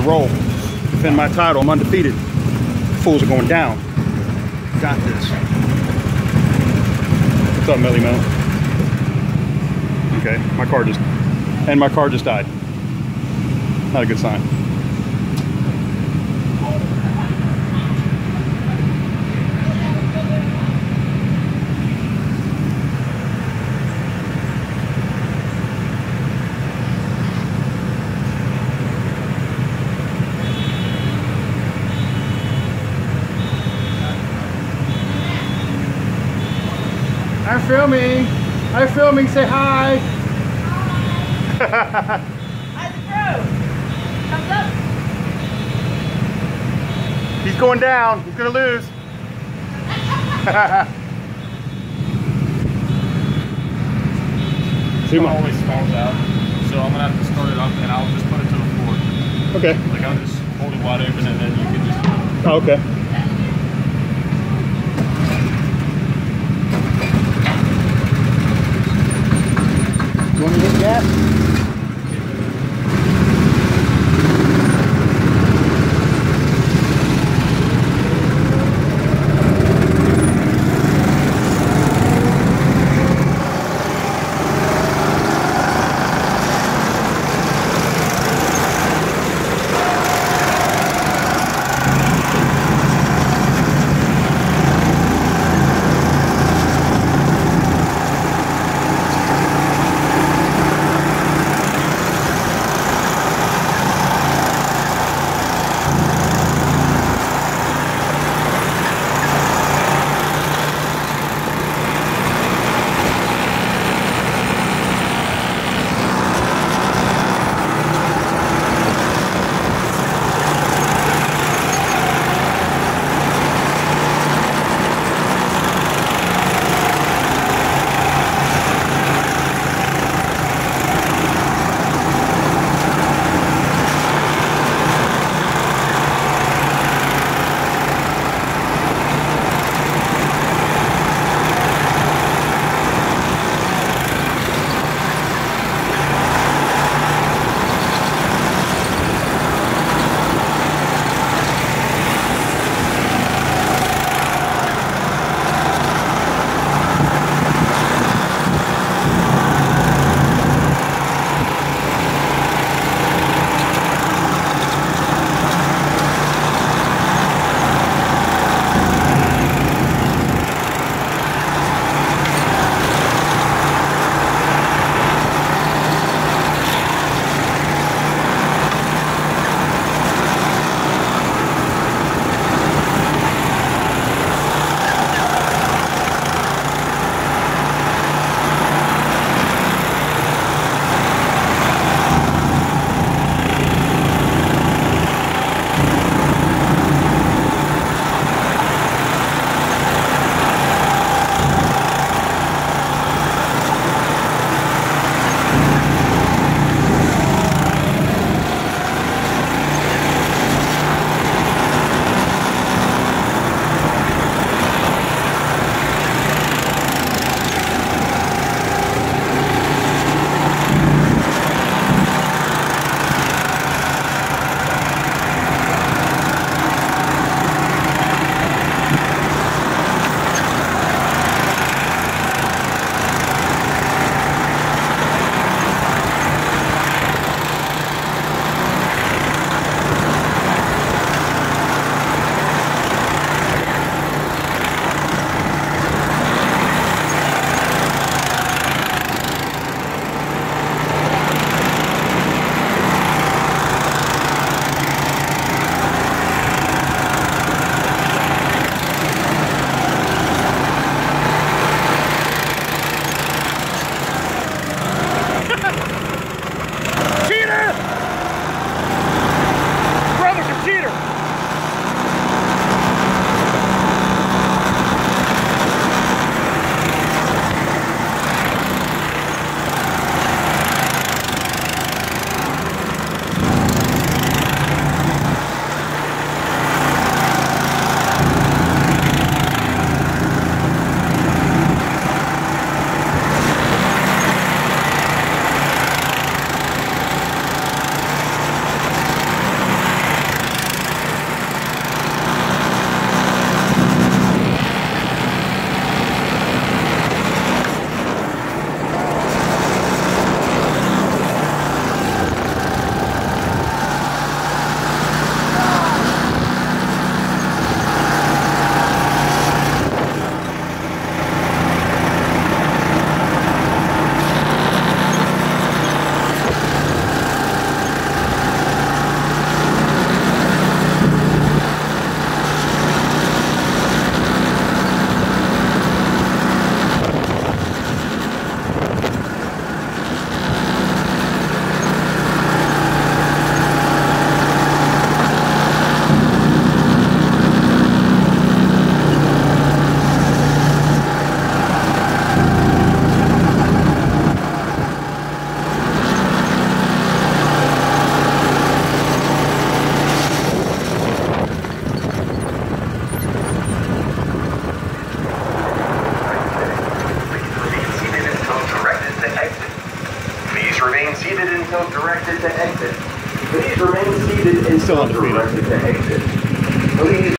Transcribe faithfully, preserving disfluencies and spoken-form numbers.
to roll. Defend my title. I'm undefeated. Fools are going down. Got this. What's up, Melly Mel? Okay, my car just, and my car just died. Not a good sign. I'm filming. I'm filming. Say hi. How's the crew? Thumbs up. He's going down. He's gonna lose. It always stalls out, so I'm gonna have to start it up and I'll just put it to the floor. Okay. Like I'll just hold it wide open and then you can just. Oh, okay. You want me to hit gas? until directed to exit. Please remain seated until Still undefeated. directed to exit. Please